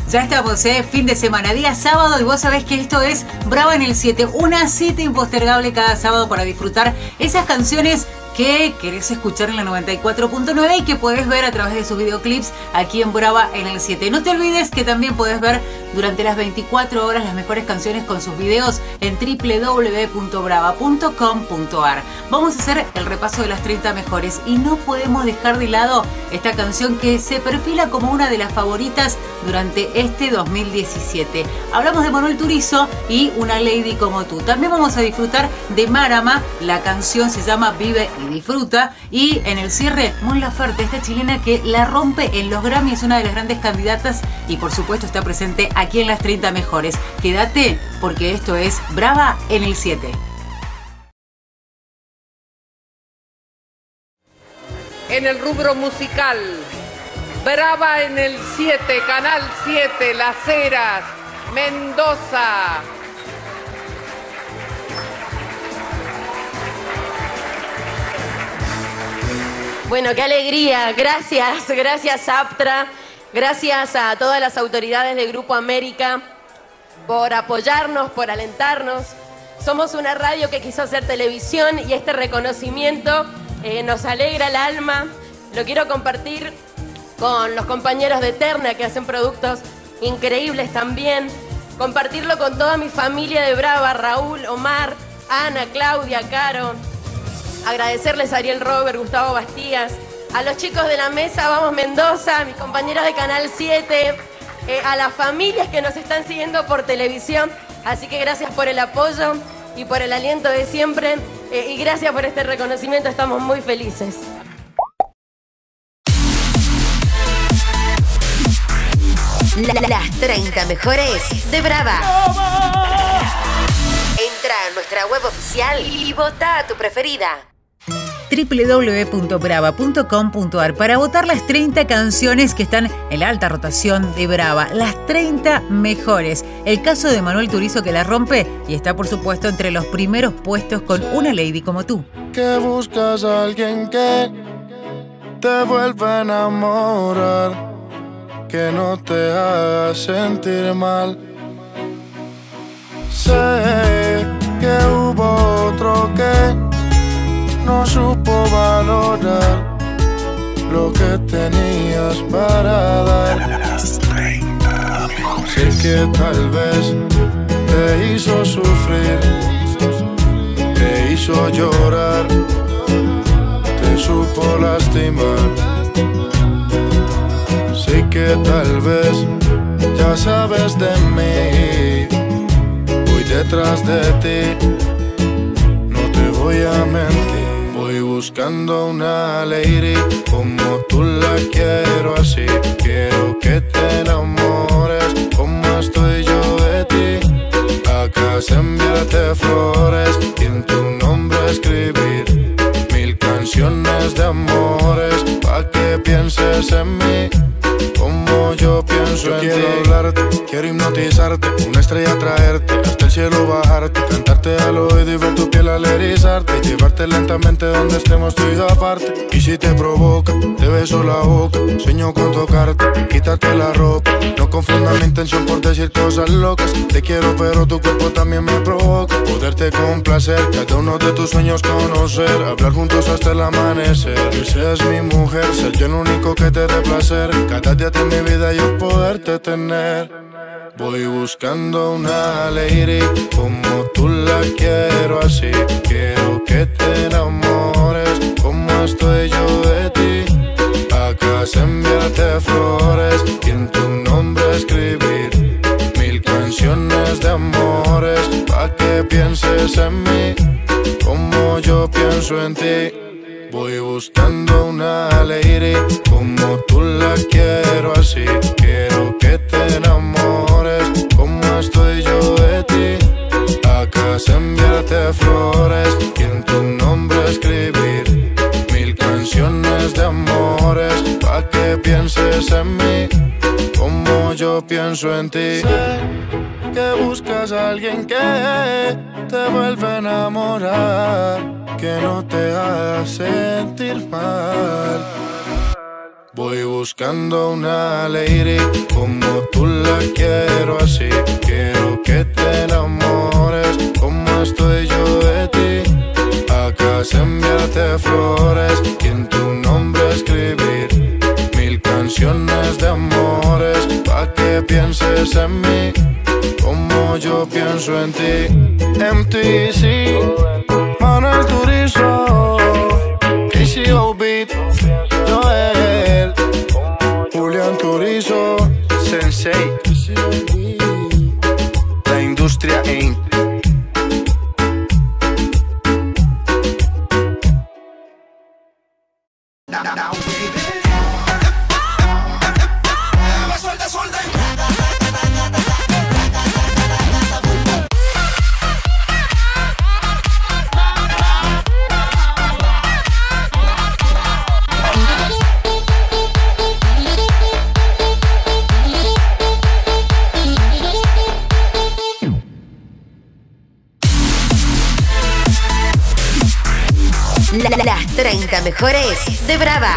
Ya estamos, fin de semana, día sábado, y vos sabés que esto es Brava en el 7, una cita impostergable cada sábado para disfrutar esas canciones que querés escuchar en la 94.9 y que podés ver a través de sus videoclips aquí en Brava en el 7. No te olvides que también podés ver durante las 24 horas las mejores canciones con sus videos en www.brava.com.ar. Vamos a hacer el repaso de las 30 mejores y no podemos dejar de lado esta canción que se perfila como una de las favoritas durante este 2017. Hablamos de Manuel Turizo y Una Lady Como Tú. También vamos a disfrutar de Marama, la canción se llama Vive y Disfruta. Y en el cierre, Mon Laferte, esta chilena que la rompe en los Grammy, es una de las grandes candidatas y por supuesto está presente aquí en las 30 mejores. Quédate porque esto es Brava en el 7. En el rubro musical, Brava en el 7, Canal 7, Las Heras, Mendoza. Bueno, qué alegría. Gracias Aptra, gracias a todas las autoridades del Grupo América por apoyarnos, por alentarnos. Somos una radio que quiso hacer televisión y este reconocimiento nos alegra el alma. Lo quiero compartir con los compañeros de Eterna que hacen productos increíbles también. Compartirlo con toda mi familia de Brava, Raúl, Omar, Ana, Claudia, Caro. Agradecerles a Ariel Robert, Gustavo Bastías, a los chicos de la mesa Vamos Mendoza, a mis compañeros de Canal 7, a las familias que nos están siguiendo por televisión. Así que gracias por el apoyo y por el aliento de siempre. Y gracias por este reconocimiento, estamos muy felices. Las 30 mejores de Brava. Entra a nuestra web oficial y vota a tu preferida. www.brava.com.ar para votar las 30 canciones que están en la alta rotación de Brava, las 30 mejores. El caso de Manuel Turizo que la rompe y está por supuesto entre los primeros puestos con Una Lady Como Tú. Que buscas a alguien que te vuelva a enamorar, que no te haga sentir mal. Sé que hubo otro que no supo valorar lo que tenías para dar. Sé que tal vez te hizo sufrir, te hizo llorar, te supo lastimar. Sé que tal vez ya sabes de mí, voy detrás de ti, no te voy a mentir. Voy buscando una lady como tú la quiero así. Quiero que te enamores como estoy yo de ti. Acá se enviarte flores y en tu nombre escribir 1000 canciones de amores pa' que pienses en mí como yo pienso en ti. Quiero hablarte, quiero hipnotizarte, una estrella traerte, hasta el cielo bajarte, cantarte al oído y ver tu piel al erizarte, llevarte lentamente donde estemos tú y yo aparte. Y si te provoca, te beso la boca, sueño con tocarte, quitarte la ropa. No confundas mi intención por decir cosas locas. Te quiero pero tu cuerpo también me provoca. Poderte complacer, cada uno de tus sueños conocer, hablar juntos hasta el amanecer. Que seas mi mujer, ser yo el único que te dé placer. Cada día de mi vida yo poderte tener. Voy buscando una lady como tú la quiero así. Quiero que te enamores como estoy yo de ti. Acá se enviarte flores y en tu nombre escribir 1000 canciones de amores pa' que pienses en mí como yo pienso en ti. Voy buscando una lady como tú la quiero así. Quiero que te enamores como estoy yo de ti. Acá se enviarte flores y en tu nombre escribir 1000 canciones de amores pa' que pienses en mí como yo pienso en ti. Sé que buscas a alguien que te vuelva a enamorar, que no te haga sentir mal. Voy buscando una lady como tú la quiero así. Quiero que te enamores como estoy yo de ti. Acá enviarte flores y en tu nombre escribir 1000 canciones de amores pa' que pienses en mí como yo pienso en ti. MTC, Manuel Turizo, KCO Beat, Joel, Julián Turizo, Sensei, La Industria Inc. Las 30 mejores de Brava.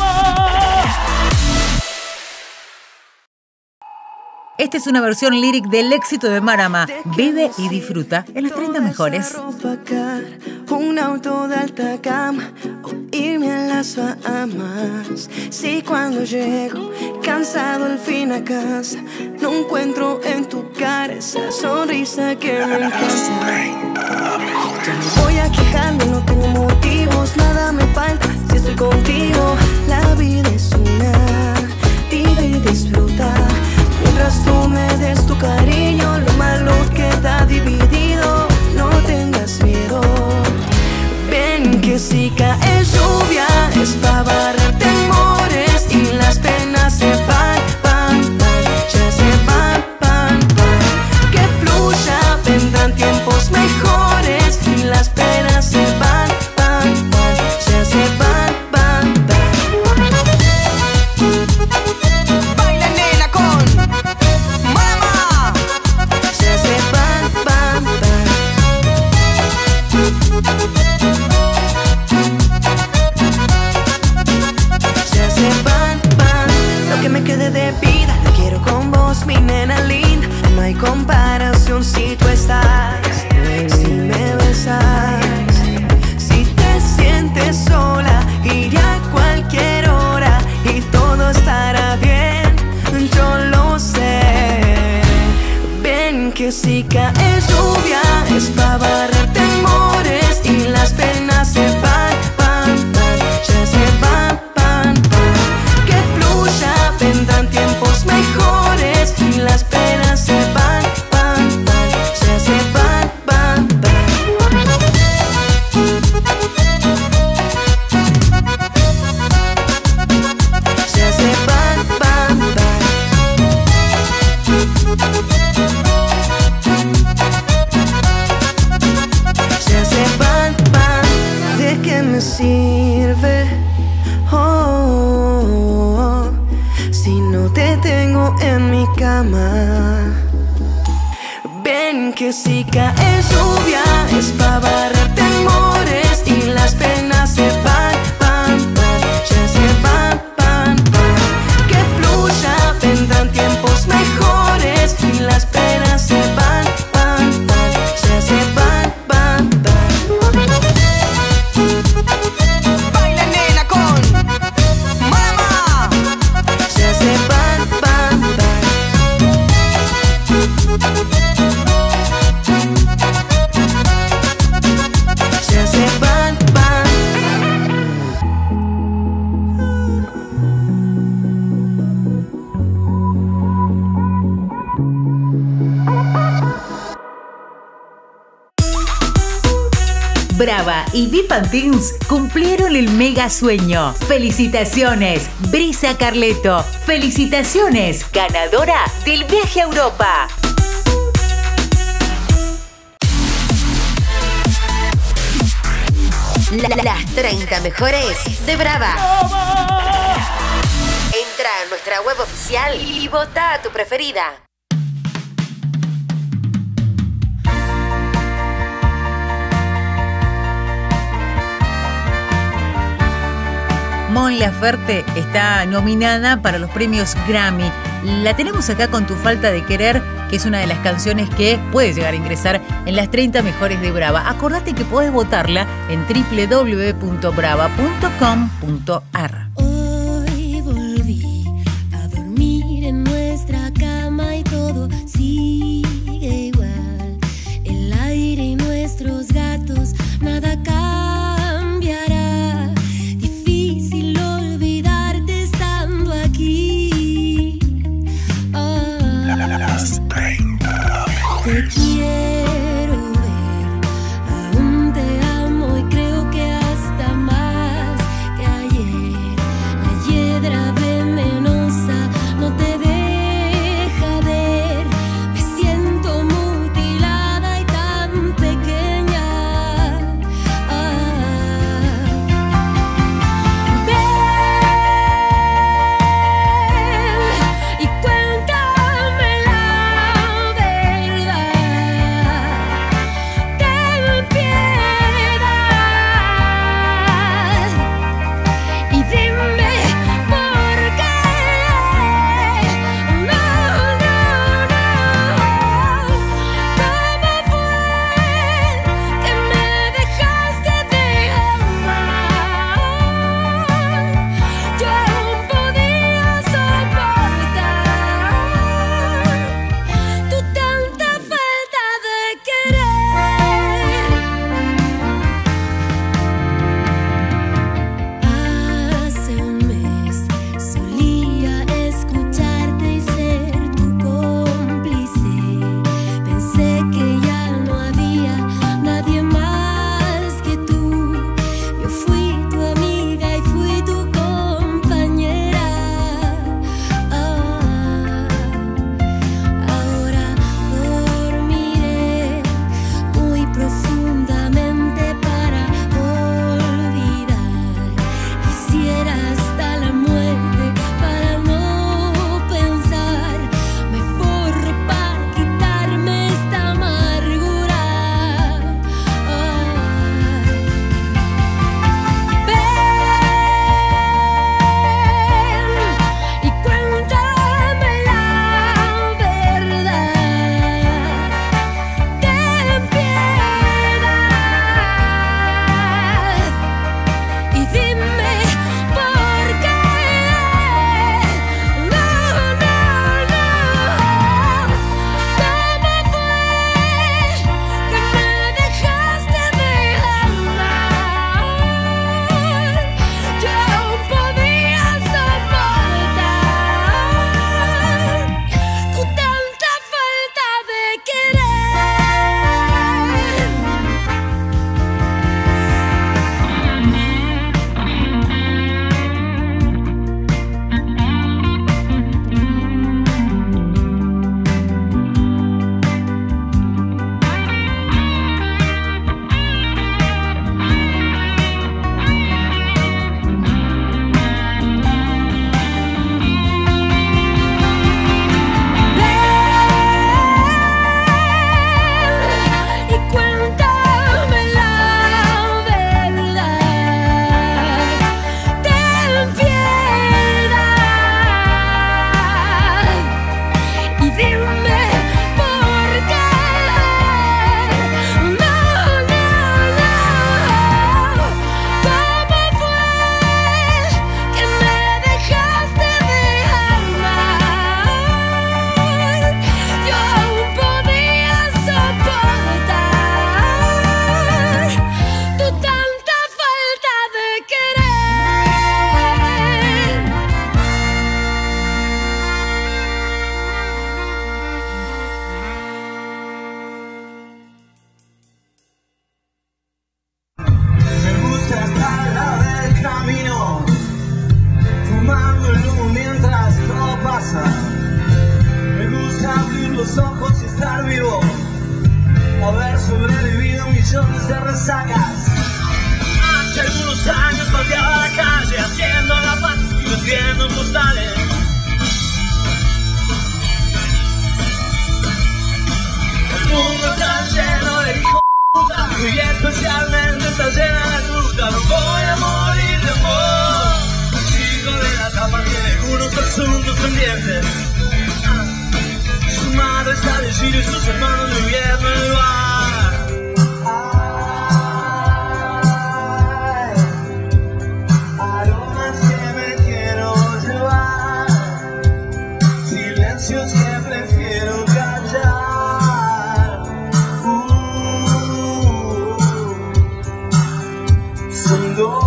Esta es una versión lyric del éxito de Marama. Vive y disfruta en las 30 mejores. Un auto de alta gama o irme a las Bahamas. Si cuando llego cansado al fin a casa no encuentro en tu cara esa sonrisa que me encanta. Ya me voy a quejarme, no tengo motivos, nada me falta si estoy contigo. La vida es una, vive y disfruta. Mientras tú me des tu cariño, lo malo queda dividido. No tengas miedo. Ven que si cae lluvia es pa' barrer temores y las penas se van, van, van, ya se van, van, van. Que fluya, vendrán tiempos mejores y las penas se van, van, van, ya se van, van, van. Baila nena con Mama, ya se van, van, van. Ya se van, van. Lo que me quede de vida, te quiero con vos, mi nena linda. No hay comparación si tú estás, si me besas. Si te sientes sola, iré a cualquier hora y todo estará bien, yo lo sé. Ven que si cae lluvia es pa' barrer temores y las penas se van, van, van, ya se van, van, van. Que fluya, vendrán tiempos mejores y las penas se van, van, van, ya se van, van, van. Ya se van, van, van. Ya se van, van. ¿De qué me sirve? Oh, si no te tengo en mi cama. Ven que si cae lluvia es pa' barrer temores y las penas se van, van, van, ya se van, van, van. Que fluya, vendrán tiempos mejores y las penas se van, van, van, ya se van, van, van. Baila nena con Mama, ya se van, van, van. Ya se van, van. Brava y Bipantins cumplieron el mega sueño. ¡Felicitaciones, Brisa Carleto! ¡Felicitaciones, ganadora del viaje a Europa! Las 30 mejores de Brava. Entra a nuestra web oficial y vota a tu preferida. Mon Laferte está nominada para los premios Grammy. La tenemos acá con Tu Falta de Querer, que es una de las canciones que puede llegar a ingresar en las 30 mejores de Brava. Acordate que podés votarla en www.brava.com.ar. Hoy volví a dormir en nuestra cama y todo sigue igual. El aire y nuestros gatos, nada cambiará. Difícil olvidarte estando aquí. Te quiero ver, aún te amo y creo que hasta más que ayer. La hiedra venenosa no te deja ver. Me siento mutilada y tan pequeña. Ven y cuéntame la verdad. Ten piedad y dime por qué. No, no, no. ¿Cómo fue que me dejaste de amar? Yo aún podía soportar tu tanta falta de querer. Hace un mes solía escucharte y ser tu cómplice. Pensé que ya no había nadie más que tú. Yo fui tu amiga y fui tu compañera. Ahora dormiré muy profundamente para olvidar. Quisiera hasta la muerte para no pensar. Me forro para quitarme esta amargura. Ven y cuéntame la verdad. Ten piedad y dime por qué. No, no, no. ¿Cómo fue que me dejaste de amar? Yo aún podía soportar tu tanta falta de y cuéntame la verdad. Ten piedad y dime por qué. No, no, no. ¿Cómo fue que me dejaste de amar? Yo aún podía soportar tu tanta falta de querer. Me gusta estar al lado del camino, fumando el humo mientras todo pasa. Me gusta abrir los ojos y estar vivo, haber sobrevivido millones de resacas. Hace algunos años pateaba la calle haciendo la paz y vendiendo postales. El mundo está lleno de hijos de puta y especialmente está llena de fruta. No voy a morir de amor. los asuntos pendientes. Su madre está de giro y sus hermanos de invierno en el bar. Aromas que me quiero llevar, silencios que prefiero callar. Son dos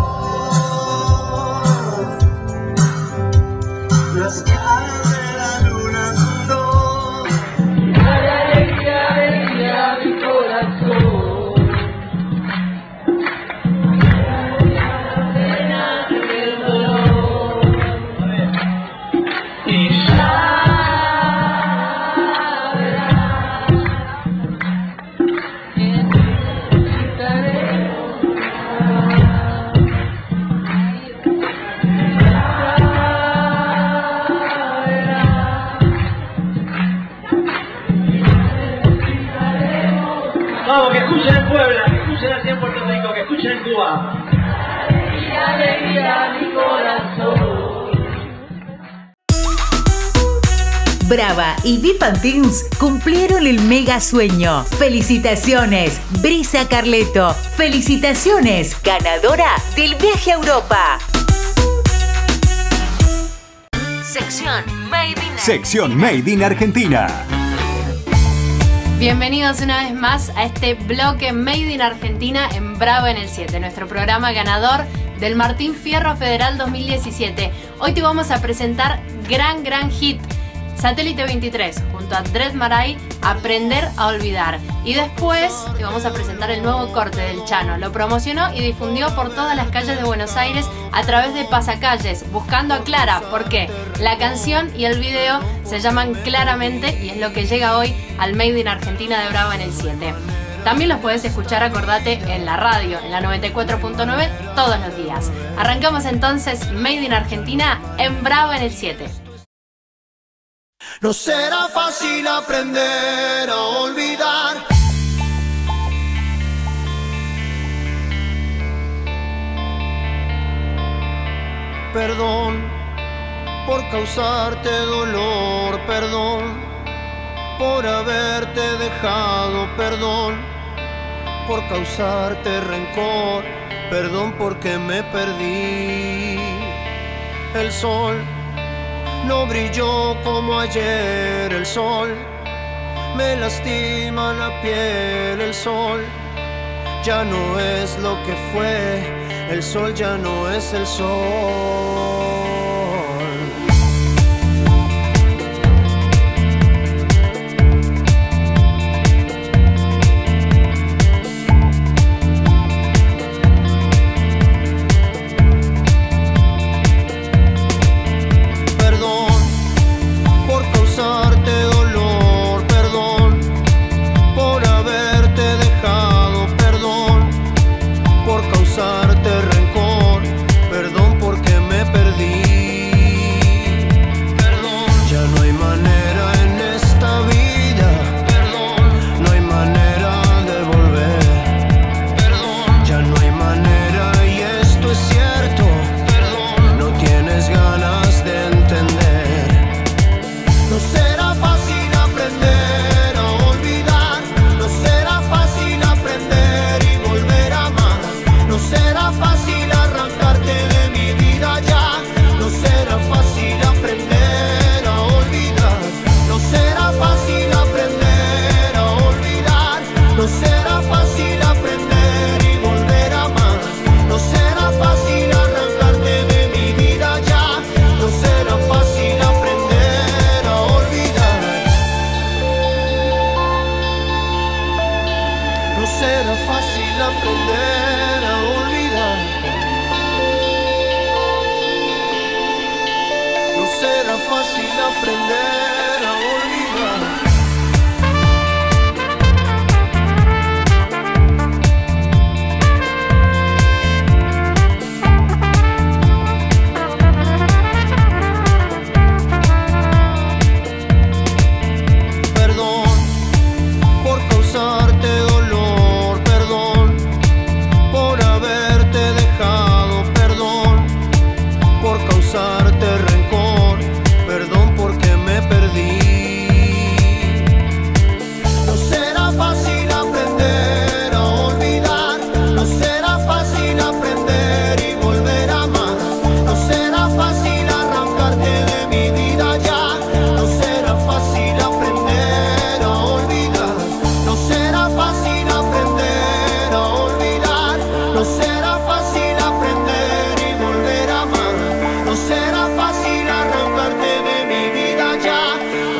las caras de la luna, son dos. Alegría, alegría, mi corazón. Vamos, que escuchen en Puebla, que escuchen aquí en Puerto Rico, que escuchen en Cuba. Alegría, mi corazón. Brava y Bifantins cumplieron el mega sueño. ¡Felicitaciones, Brisa Carleto! ¡Felicitaciones, ganadora del viaje a Europa! Sección Made in Argentina. Bienvenidos una vez más a este bloque Made in Argentina en Bravo en el 7, nuestro programa ganador del Martín Fierro Federal 2017. Hoy te vamos a presentar gran hit, Satélite 23, junto a Dread Marai, Aprender a Olvidar. Y después te vamos a presentar el nuevo corte del Chano. Lo promocionó y difundió por todas las calles de Buenos Aires a través de pasacalles, buscando a Clara, porque la canción y el video se llaman Claramente y es lo que llega hoy al Made in Argentina de Bravo en el 7. También los puedes escuchar, acordate, en la radio, en la 94.9 todos los días. Arrancamos entonces Made in Argentina en Bravo en el 7. No será fácil aprender a olvidar. Perdón por causarte dolor, perdón por haberte dejado, perdón por causarte rencor, perdón porque me perdí. El sol no brilló como ayer, el sol me lastima la piel, el sol ya no es lo que fue, el sol ya no es el sol. Rencor, perdón porque me perdí.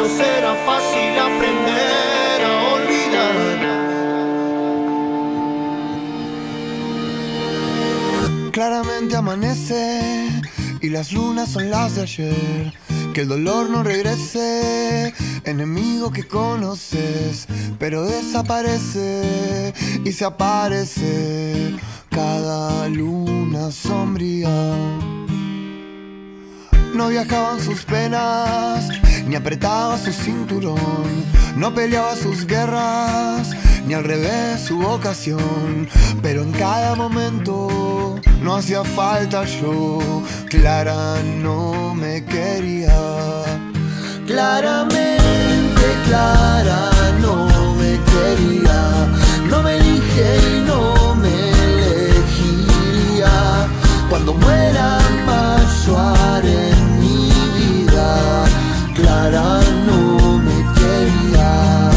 será fácil aprender a olvidar. Claramente amanece y las lunas son las de ayer. Que el dolor no regrese, enemigo que conoces, pero desaparece y se aparece cada luna sombría. No viajaban sus penas, ni apretaba su cinturón, no peleaba sus guerras, ni al revés su vocación, pero en cada momento no hacía falta yo. Clara no me quería, claramente Clara no me quería, no me elige y no me elegiría. Cuando muera Mayo haré mi vida, Clara no me quería.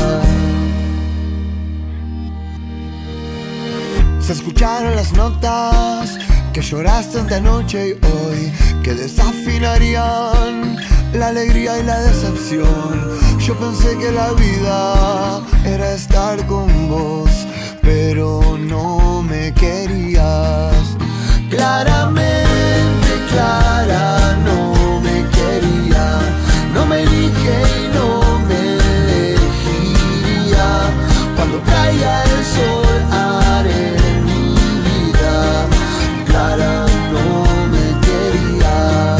Se escucharon las notas que lloraste ante anoche y hoy, que desafinarían la alegría y la decepción. Yo pensé que la vida era estar con vos, pero no me querías. Claramente Clara no me quería, no me elige y no me elegiría. Cuando caiga el sol haré mi vida, Clara no me quería.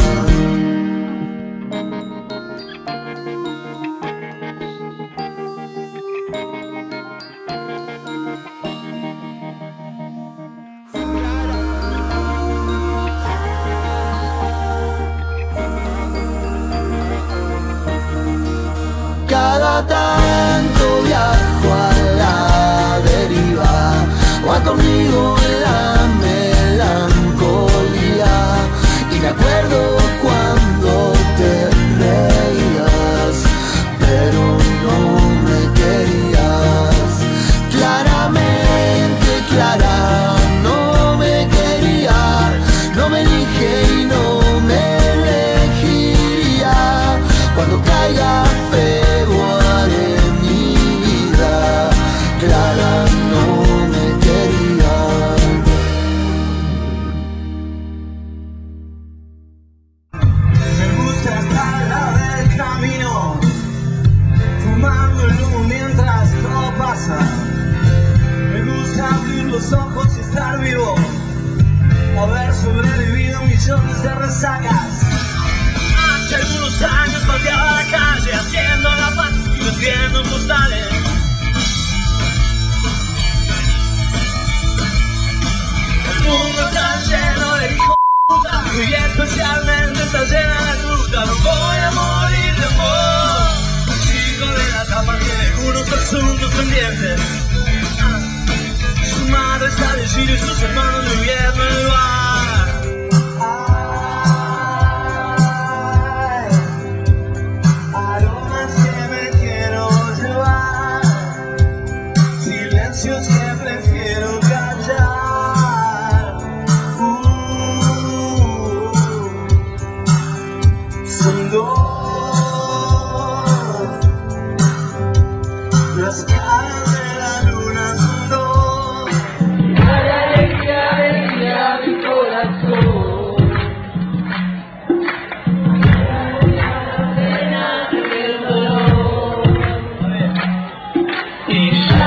Cada tanto viajo a la deriva, va conmigo la melancolía, y me acuerdo cuando te reías, pero no me querías. Claramente Clara no me quería, no me elige y no me elegiría. Cuando caiga feo haré mi vida, Clara no me quería. Me gusta estar al lado del camino, fumando el humo mientras todo pasa. Me gusta abrir los ojos y estar vivo, haber sobrevivido millones de resacas. Hace algunos años pateaba la calle haciendo la paz y vendiendo postales. El mundo está lleno de hijos de puta y especialmente está llena de fruta. No voy a morir de amor. El chico de la tapa tiene unos asuntos pendientes. Su madre está de giro y sus hermanos de invierno en el bar. Siempre prefiero callar. Son dos las caras de la luna, son dos. Alegría, alegría, mi corazón. La pena y el dolor. Y ya.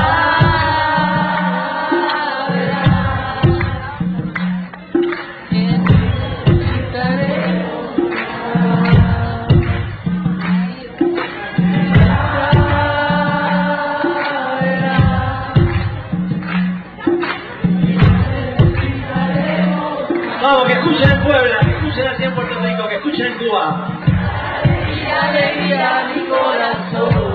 Vamos, que escuchen en Puebla, que escuchen aquí en Puerto Rico, que escuchen en Cuba. Alegría, alegría, mi corazón.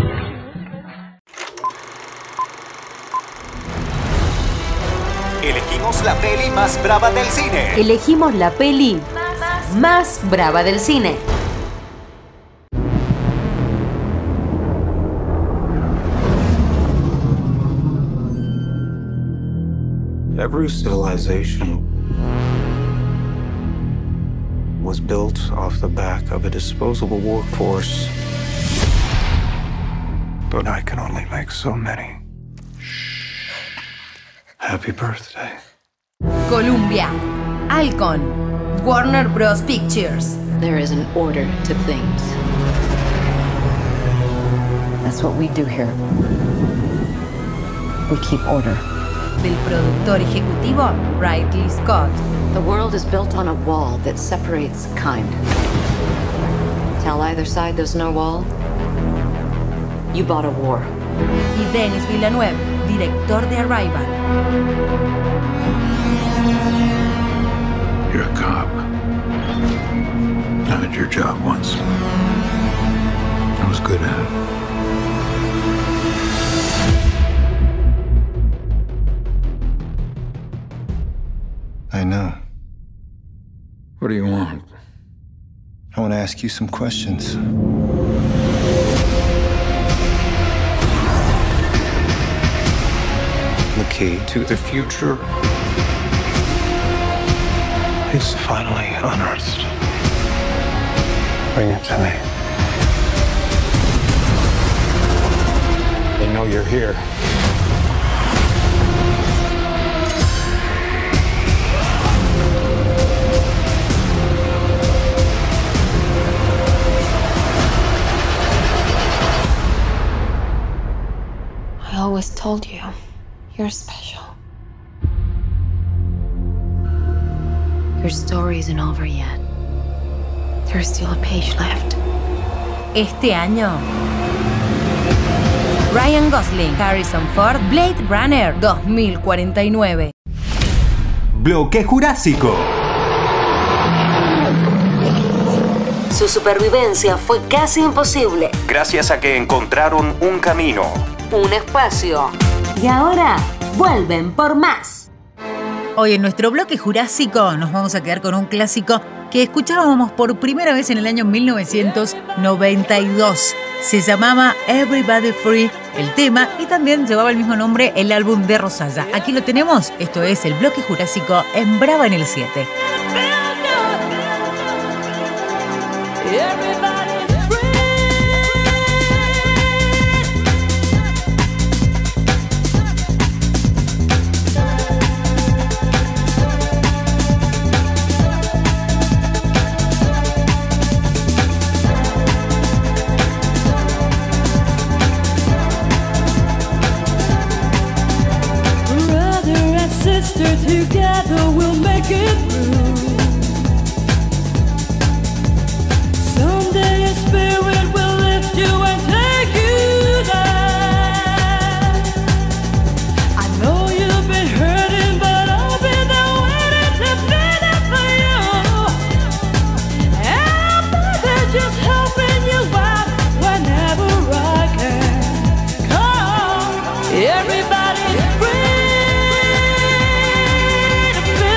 Elegimos la peli más brava del cine. Elegimos la peli más brava del cine. Every civilization was built off the back of a disposable workforce but I can only make so many. Happy birthday. Columbia, Alcon, Warner Bros. Pictures. There is an order to things. That's what we do here. We keep order. Del productor ejecutivo Ridley Scott. The world is built on a wall that separates kind. Tell either side there's no wall, you bought a war. Y Denis Villeneuve, director de Arrival. You're a cop. I had your job once. I was good at it. I know. What do you want? I want to ask you some questions. The key to the future is finally unearthed. Bring it to me. They know you're here. I always told you, you're special. Your story isn't over yet. There's still a page left. Este año, Ryan Gosling, Harrison Ford, Blade Runner 2049. Bloque Jurásico. Su supervivencia fue casi imposible. Gracias a que encontraron un camino. Un espacio. Y ahora vuelven por más. Hoy en nuestro bloque jurásico nos vamos a quedar con un clásico que escuchábamos por primera vez en el año 1992. Se llamaba Everybody Free el tema y también llevaba el mismo nombre el álbum de Rosalla. Aquí lo tenemos, esto es el bloque jurásico en Brava en el 7. Together we'll make it through. Someday a spirit will lift you and take you there. I know you've been hurting, but I'll be there waiting to be there for you. And they're just helping you out whenever I can. Come, everybody's free.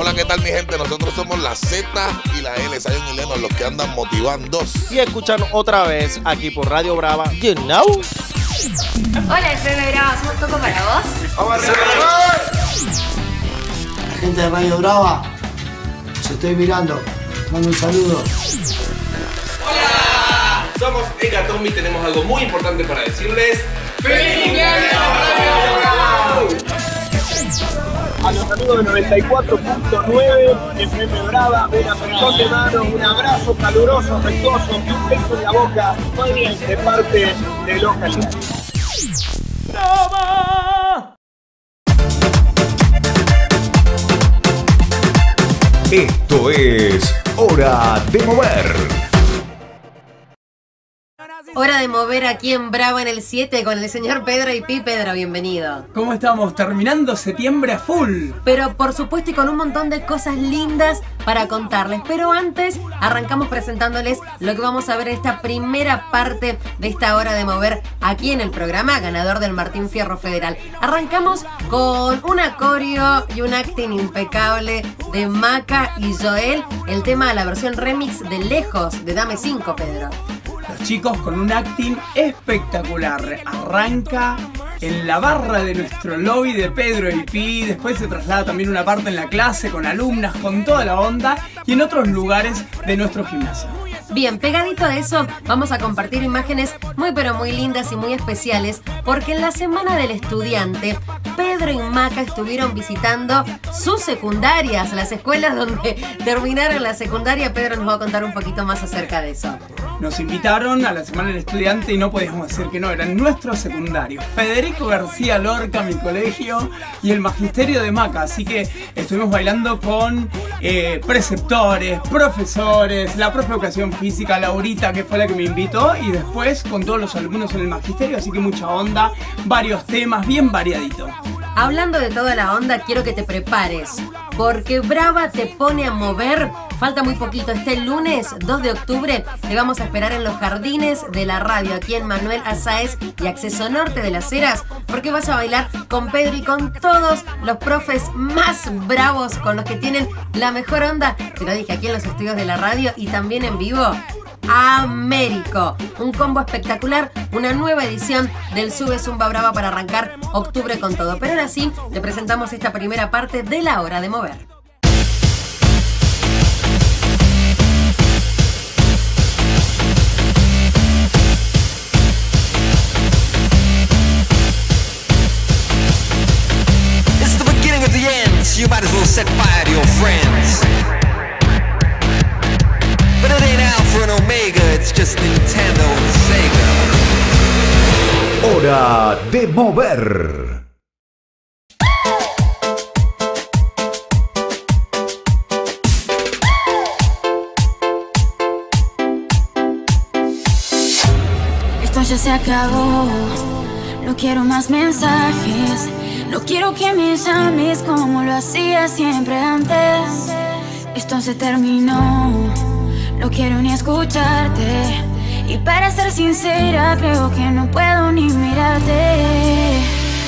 Hola, ¿qué tal mi gente? Nosotros somos la Z y la L, Zion y Lennon, los que andan motivando. Y escuchan otra vez aquí por Radio Brava, you know. Hola, FM Brava, ¿somos Toco para vos? ¡Vamos arriba! La gente de Radio Brava, os estoy mirando, mando un saludo. ¡Hola! Somos Hecatombs y tenemos algo muy importante para decirles. ¡Feliz cumpleaños, Radio Brava! A los amigos de 94.9 FM Brava, un apretón de mano, un abrazo caluroso, afectuoso y un beso en la boca. Muy bien, de parte de los calientes. Esto es Hora de Mover. Hora de mover aquí en Bravo en el 7 con el señor Pedro y Pi. Pedro, bienvenido. ¿Cómo estamos? Terminando septiembre a full. Pero por supuesto y con un montón de cosas lindas para contarles. Pero antes arrancamos presentándoles lo que vamos a ver en esta primera parte de esta Hora de mover aquí en el programa, ganador del Martín Fierro Federal. Arrancamos con una coreo y un acting impecable de Maca y Joel. El tema de la versión remix de Lejos de Dame 5, Pedro. Los chicos con un acting espectacular. Arranca en la barra de nuestro lobby de Pedro y Pi. Después se traslada también una parte en la clase con alumnas, con toda la onda. Y en otros lugares de nuestro gimnasio. Bien, pegadito a eso vamos a compartir imágenes muy pero muy lindas y muy especiales, porque en la Semana del Estudiante Pedro y Maca estuvieron visitando sus secundarias, las escuelas donde terminaron la secundaria. Pedro nos va a contar un poquito más acerca de eso. Nos invitaron a la Semana del Estudiante y no podíamos decir que no, eran nuestros secundarios. Federico García Lorca, mi colegio, y el magisterio de Maca. Así que estuvimos bailando con preceptores, profesores, la propia educación física, Laurita, que fue la que me invitó, y después con todos los alumnos en el magisterio. Así que mucha onda, varios temas, bien variadito. Hablando de toda la onda, quiero que te prepares, porque Brava te pone a mover. Falta muy poquito, este lunes 2 de octubre te vamos a esperar en los jardines de la radio, aquí en Manuel Azáez y Acceso Norte de Las Heras, porque vas a bailar con Pedro y con todos los profes más bravos, con los que tienen la mejor onda. Te lo dije, aquí en los estudios de la radio y también en vivo. Américo, un combo espectacular, una nueva edición del Sube Zumba Brava para arrancar octubre con todo. Pero ahora sí, te presentamos esta primera parte de la Hora de Mover. It's the beginning of the end, so you might as well set fire to your friends. But it ain't Alpha and Omega, it's just Nintendo and Sega. Hora de mover. Esto ya se acabó, no quiero más mensajes, no quiero que me llames como lo hacías siempre antes. Esto se terminó. No quiero ni escucharte, y para ser sincera creo que no puedo ni mirarte.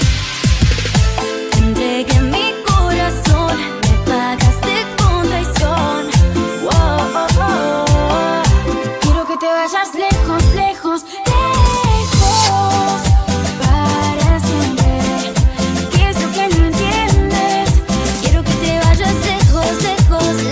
Te entregué mi corazón, me pagaste con traición. Wow, oh, oh. Quiero que te vayas lejos, lejos, lejos, para siempre. ¿Qué es lo que no entiendes? Quiero que te vayas lejos, lejos, lejos.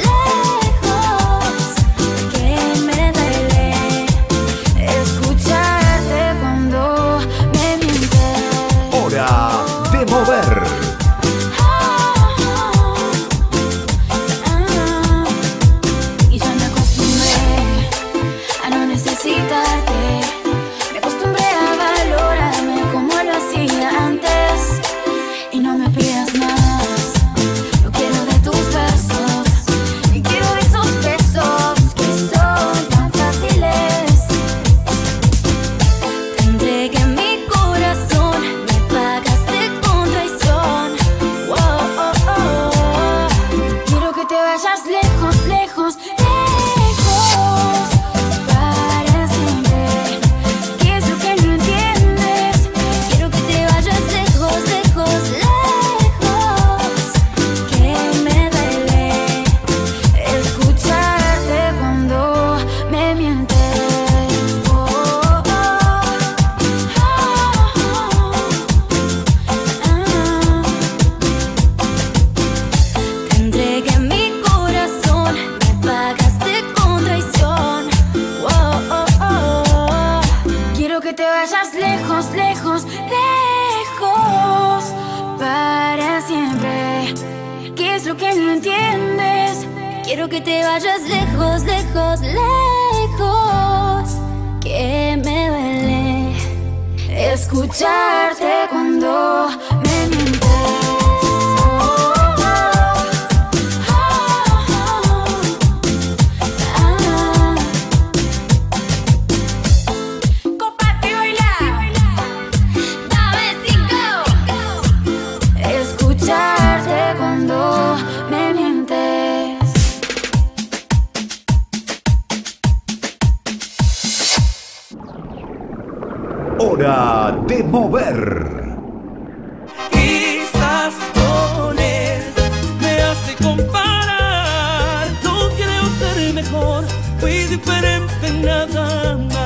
Quiero que te vayas lejos, lejos, lejos. Que me duele escucharte cuando me mientes. Hora de mover. Quizás con él me hace comparar. No creo ser mejor, fui diferente en nada más.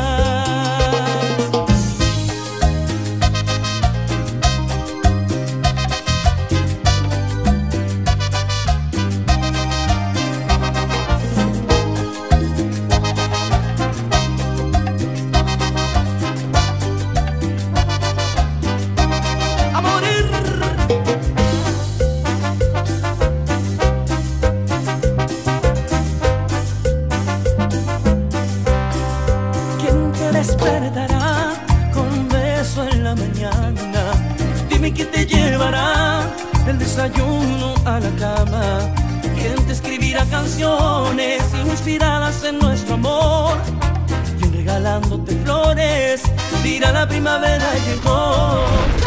Despertará con un beso en la mañana. Dime quién te llevará del desayuno a la cama. Quién te escribirá canciones inspiradas en nuestro amor. Quién regalándote flores dirá la primavera llegó.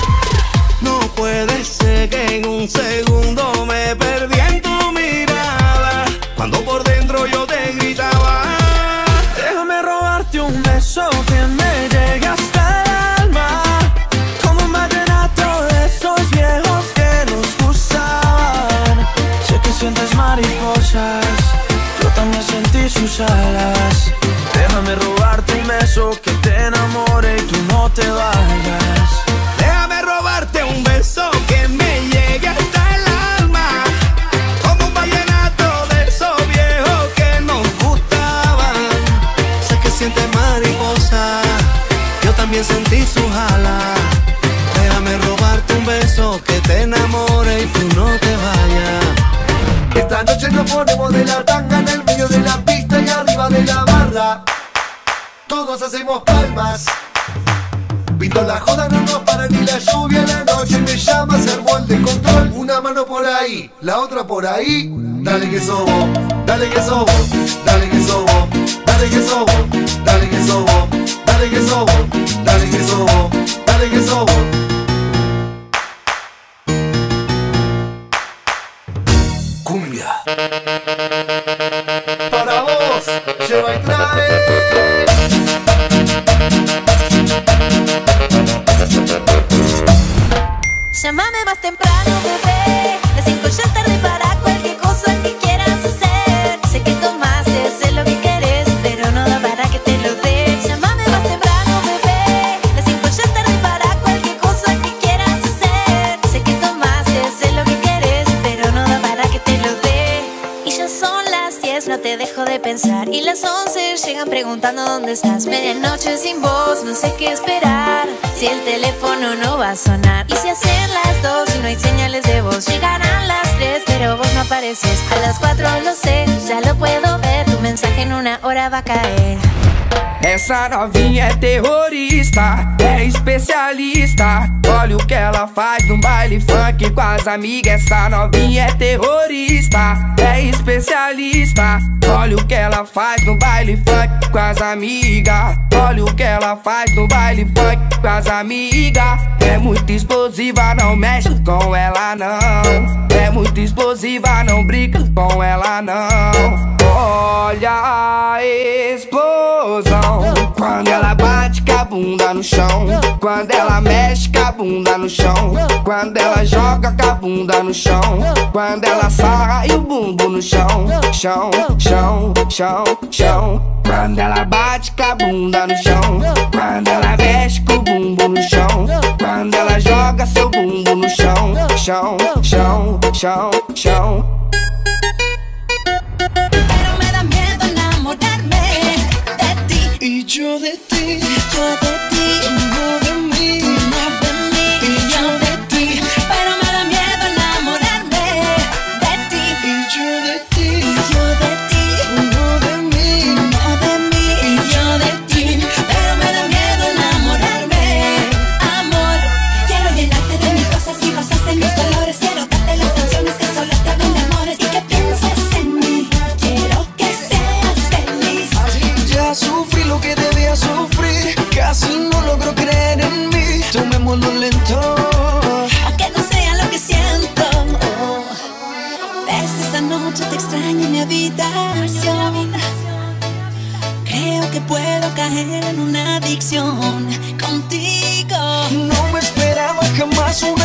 No puede ser que en un segundo me perdí en tu mirada, cuando por dentro yo te gritaba. Déjame robarte un beso que me llegue hasta el alma, como un vallenato de esos viejos que nos gustaban. Sé que sientes mariposas, yo también sentí sus alas. Déjame robarte un beso que te enamore y tú no te vayas. Déjame robarte un beso que me llegue hasta el alma, como un vallenato de esos viejos que nos gustaban. Sé que sientes mariposa, yo también sentí sus alas. Déjame robarte un beso que te enamore y tú no te vayas. Esta noche nos ponemos de la tanga en el medio de la pista y arriba de la barra todos hacemos palmas. Pito la joda, no nos para ni la lluvia. La noche me llama, se armó el descontrol. Una mano por ahí, la otra por ahí. Dale que sos vos, dale que sos vos, dale que sos vos, dale que sos vos, dale que sos vos, dale que sos vos, dale que sos vos, dale que sos vos. Cumbia. Para vos, lleva y trae. Llámame más temprano, bebé. Las 5 ya es tarde para cualquier cosa que quieras hacer. Sé que tomaste, sé lo que querés, pero no da para que te lo dé. Llámame más temprano, bebé. Las 5 ya es tarde para cualquier cosa que quieras hacer. Sé que tomaste, sé lo que querés, pero no da para que te lo dé. Y ya son las 10, no te dejo de pensar. Y las 11 llegan preguntando dónde estás. Medianoche sin voz, no sé qué esperar. Si el teléfono no va a sonar. Y si hacen las 2 y no hay señales de voz. Llegarán las 3, pero vos no apareces. A las 4 lo sé, ya lo puedo ver. Tu mensaje en una hora va a caer. Essa novinha é terrorista, é especialista. Olha o que ela faz no baile funk com as amigas. Essa novinha é terrorista, é especialista. Olha o que ela faz no baile funk com as amigas. Olha o que ela faz no baile funk com as amigas. É muito explosiva, não mexe com ela não. É muito explosiva, não brinca com ela não. Olha a explosão quando ela bate com a bunda no chão, quando ela mexe com a bunda no chão, quando ela joga com a bunda no chão, quando ela sarra e o bumbum no chão, chão, chão, chão, chão. Quando ela bate com a bunda no chão, quando ela mexe com o bumbum no chão, quando ela joga seu bumbum no chão, chão, chão, chão, chão. Pero me da miedo enamorarme de ti. Y yo de ti, yo de ti, tú no de mí, tú no de mí, y yo de ti. Pero me da miedo enamorarme de ti. Y yo de ti, yo de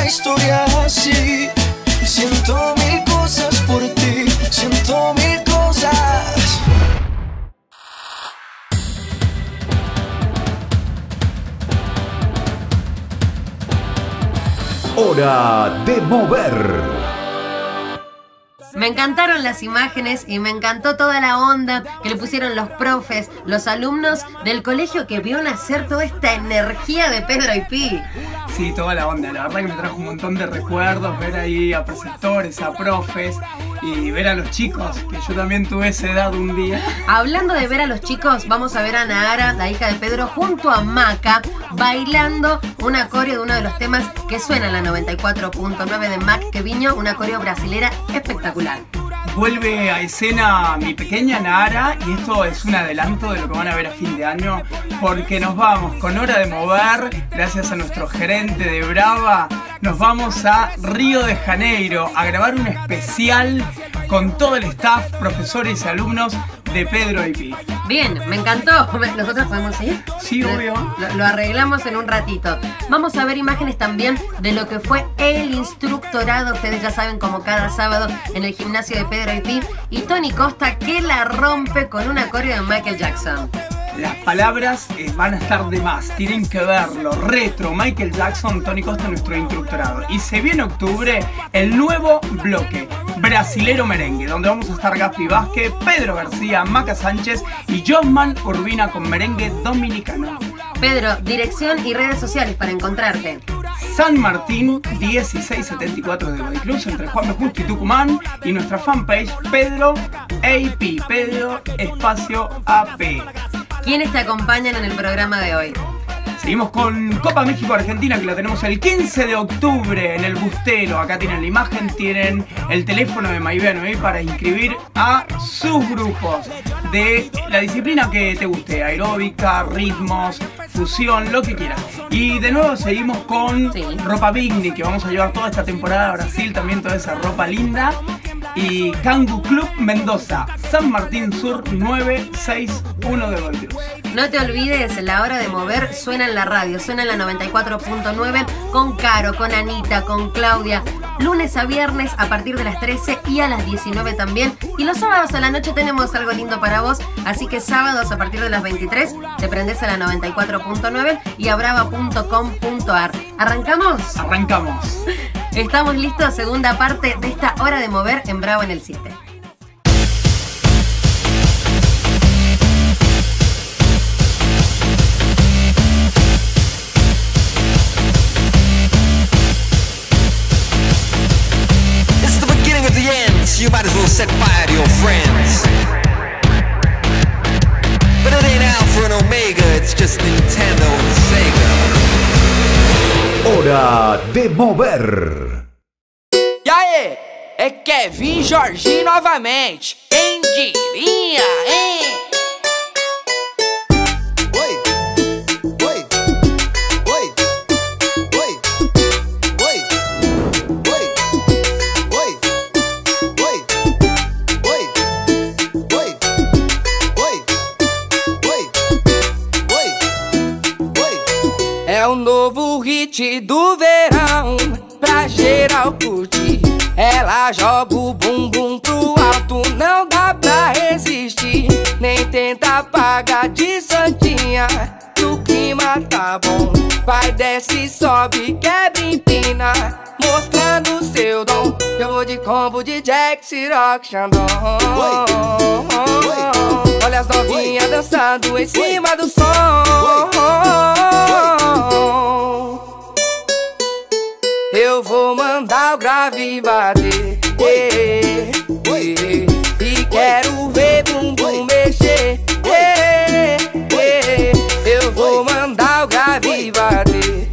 historia así. Siento mil cosas por ti, siento mil cosas. Hora de mover. Me encantaron las imágenes y me encantó toda la onda que le pusieron los profes, los alumnos del colegio que vio nacer toda esta energía de Pedro y Pi. Sí, toda la onda, la verdad que me trajo un montón de recuerdos, ver ahí a preceptores, a profes y ver a los chicos, que yo también tuve esa edad un día. Hablando de ver a los chicos, vamos a ver a Nahara, la hija de Pedro, junto a Maca, bailando una coreo de uno de los temas que suena en la 94.9 de Mac Queviño, una coreo brasilera espectacular. Vuelve a escena mi pequeña Nahara y esto es un adelanto de lo que van a ver a fin de año, porque nos vamos con Hora de Mover, gracias a nuestro gerente de Brava, nos vamos a Río de Janeiro a grabar un especial con todo el staff, profesores y alumnos de Pedro y Pi. Bien, me encantó. ¿Nosotros podemos ir? Sí, obvio. Lo arreglamos en un ratito. Vamos a ver imágenes también de lo que fue el instructorado. Ustedes ya saben, como cada sábado en el gimnasio de Pedro y Pi. Y Tony Costa, que la rompe con una coreo de Michael Jackson. Las palabras van a estar de más, tienen que verlo. Retro, Michael Jackson, Tony Costa, nuestro instructorado. Y se viene octubre el nuevo bloque, Brasilero Merengue, donde vamos a estar Gaspi Vázquez, Pedro García, Maca Sánchez y Josman Urbina con merengue dominicano. Pedro, dirección y redes sociales para encontrarte. San Martín 1674 de Badicruz, entre Juan B. Justo y Tucumán, y nuestra fanpage Pedro AP, Pedro Espacio AP. ¿Quiénes te acompañan en el programa de hoy? Seguimos con Copa México Argentina, que la tenemos el 15 de octubre en el Bustelo. Acá tienen la imagen, tienen el teléfono de Maiveno para inscribir a sus grupos de la disciplina que te guste, aeróbica, ritmos, fusión, lo que quieras. Y de nuevo seguimos con Ropa Picnic, que vamos a llevar toda esta temporada a Brasil, también toda esa ropa linda. Y Kangu Club Mendoza, San Martín Sur 961 de Badicruz. No te olvides, la Hora de Mover suena en la radio, suena en la 94.9 con Caro, con Anita, con Claudia, lunes a viernes a partir de las 13 y a las 19 también. Y los sábados a la noche tenemos algo lindo para vos, así que sábados a partir de las 23 te prendés a la 94.9 y a brava.com.ar. ¿Arrancamos? Arrancamos. Estamos listos, segunda parte de esta Hora de Mover en Bravo en el Ciste. It's the beginning of the end, so you might as well set fire to your friends. But it ain't Alpha and Omega, it's just Nintendo and Sega. Hora de mover. E aí, é Kevin Jorginho novamente. Quem diria, hein? É o novo hit do verão, pra geral curtir. Ela joga o bumbum pro alto, não dá pra resistir. Nem tenta pagar de santinha, o clima tá bom. Vai, desce, sobe, quebra, empina, mostrando seu dom. Eu vou de combo de Jack, Ciroc, Xandão. Olha as novinhas dançando em cima do som. Eu vou mandar o grave bater, e quero ver bumbum mexer. Eu vou mandar o grave bater,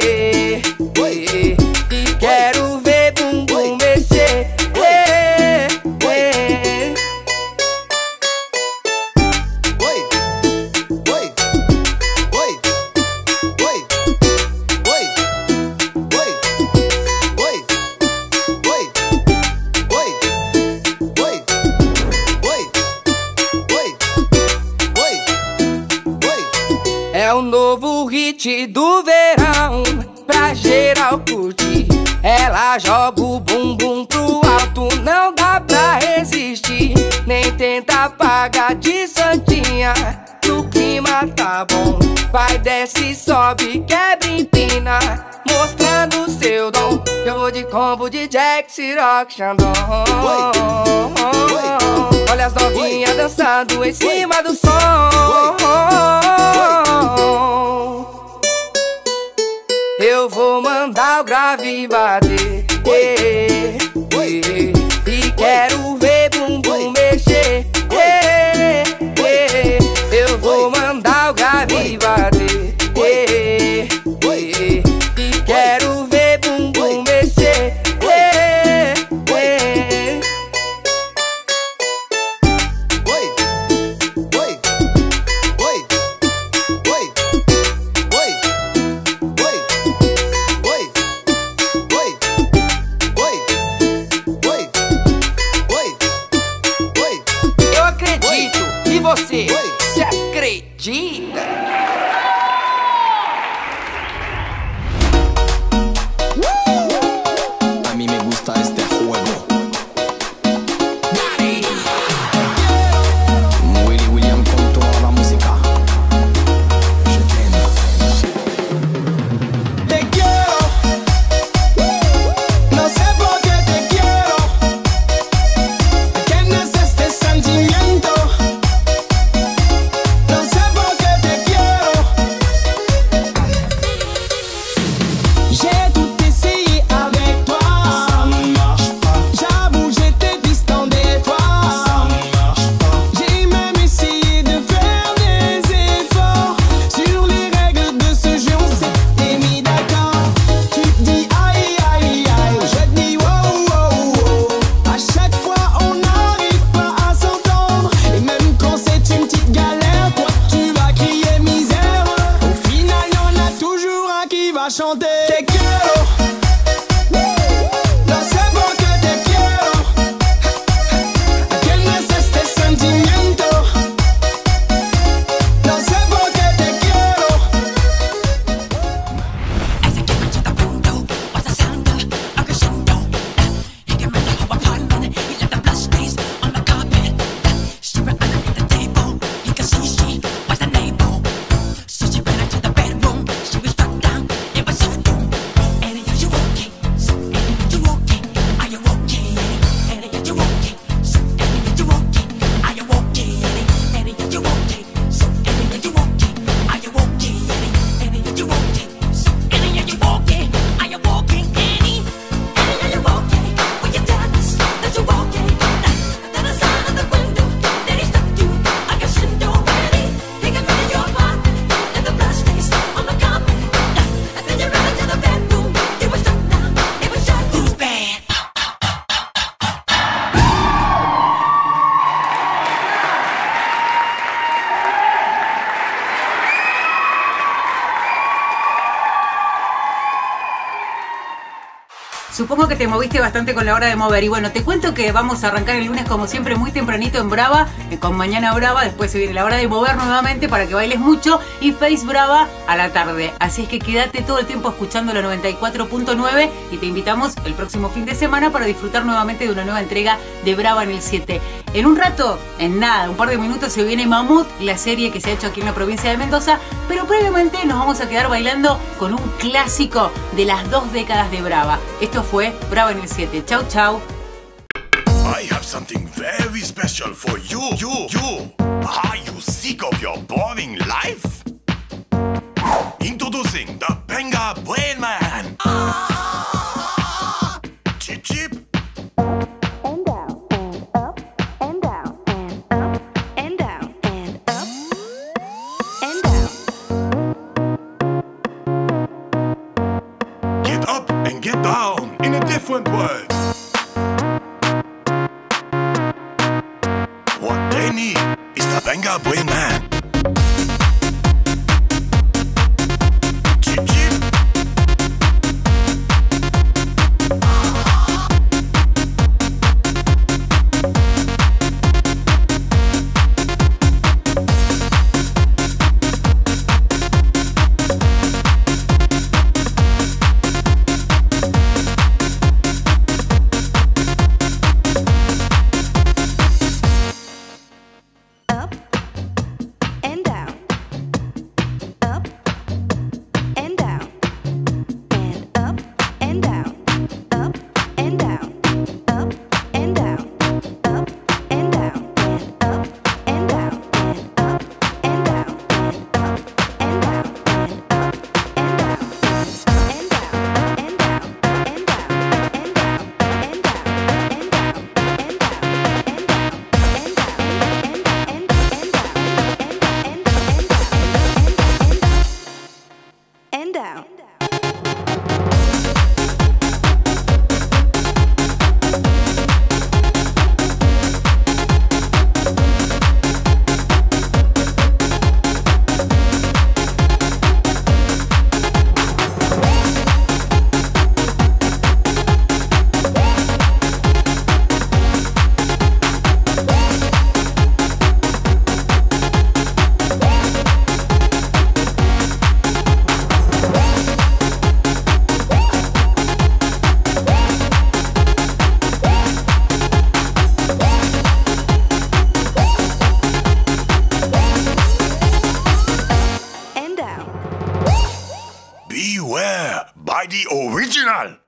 e quero ver bumbum mexer. É o novo hit do verão, pra geral curtir. Ela joga o bumbum pro alto, não dá pra resistir. Nem tenta apagar de santinha, o clima tá bom. Vai, desce, sobe, quebra, empina, mostrando seu dom. Eu vou de combo de Jack, Ciroc, Xandão. Olha as novinhas dançando em cima do som. Eu vou mandar o grave bater, e quero ver bumbum mexer. Eu vou mandar o grave bater, e quero ver bumbum mexer. Eu acredito, e você? Se acredita? A mí me gusta este juego. Willy William con toda la música. Je t'aime. Te quiero, no sé por qué te quiero. ¿Quién es este sentimiento? No sé por qué te quiero. J'ai tout essayé avec toi. Ça ne marche pas. J'avoue, j'étais distant des fois. Ça ne marche pas. J'ai même essayé de faire des efforts. Sur les règles de ce jeu, on s'était mis d'accord. Tu te dis aïe aïe aïe, je te dis wow wow wow. À chaque fois, on n'arrive pas à s'entendre. Et même quand c'est une petite galère, toi tu vas crier misère. Au final, y'en a toujours un qui va chanter. Te quiero. No sé por qué te quiero. ¿Quién es este sentimiento? No sé por qué te quiero. Supongo que te moviste bastante con la hora de mover. Y bueno, te cuento que vamos a arrancar el lunes como siempre muy tempranito en Brava, con Mañana Brava. Después se viene la hora de mover nuevamente para que bailes mucho, y Face Brava a la tarde. Así es que quédate todo el tiempo escuchando la 94.9 y te invitamos el próximo fin de semana para disfrutar nuevamente de una nueva entrega de Brava en el 7. En un rato, en nada, un par de minutos, se viene Mamut, la serie que se ha hecho aquí en la provincia de Mendoza. Pero previamente nos vamos a quedar bailando con un clásico de las 2 décadas de Brava. Esto fue Brava en el 7. Chau, chau. I have something very special for you. Are you sick of your boring life? Introducing the Benga Brain Man. Chip chip. And down and up and down and up and down and up and down. Get up and get down in a different world. What they need is the Benga Brain Man. Chip chip. Original.